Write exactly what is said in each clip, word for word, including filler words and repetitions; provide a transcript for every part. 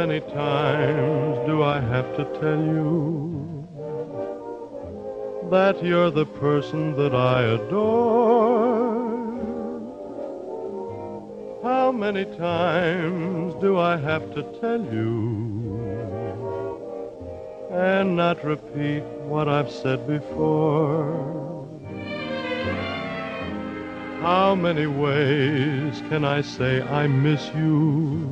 many times do I have to tell you that you're the person that I adore? How many times do I have to tell you and not repeat what I've said before? How many ways can I say I miss you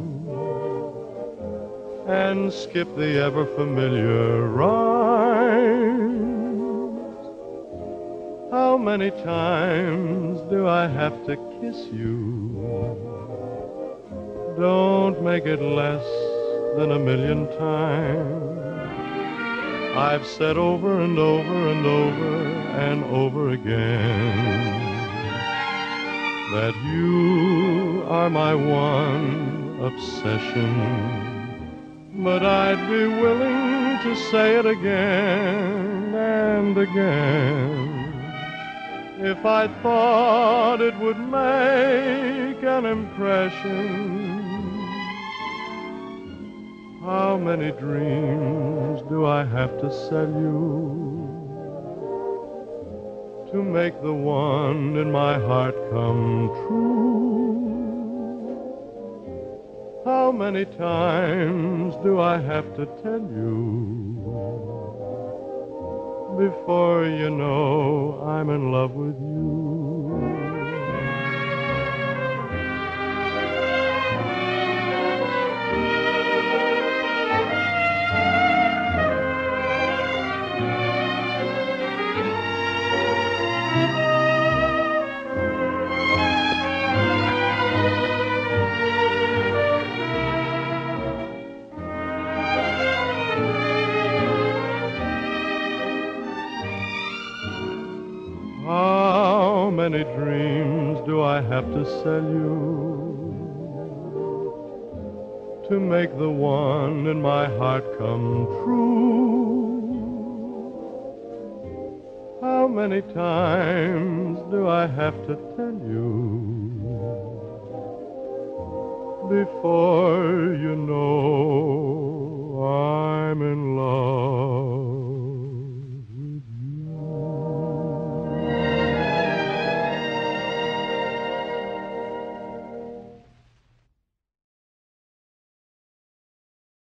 and skip the ever-familiar rhymes? How many times do I have to kiss you? Don't make it less than a million times. I've said over and over and over and over again that you are my one obsession. But I'd be willing to say it again and again if I thought it would make an impression. How many dreams do I have to sell you to make the one in my heart come true? How many times do I have to tell you before you know I'm in love with you? How many dreams do I have to sell you to make the one in my heart come true? How many times do I have to tell you before you know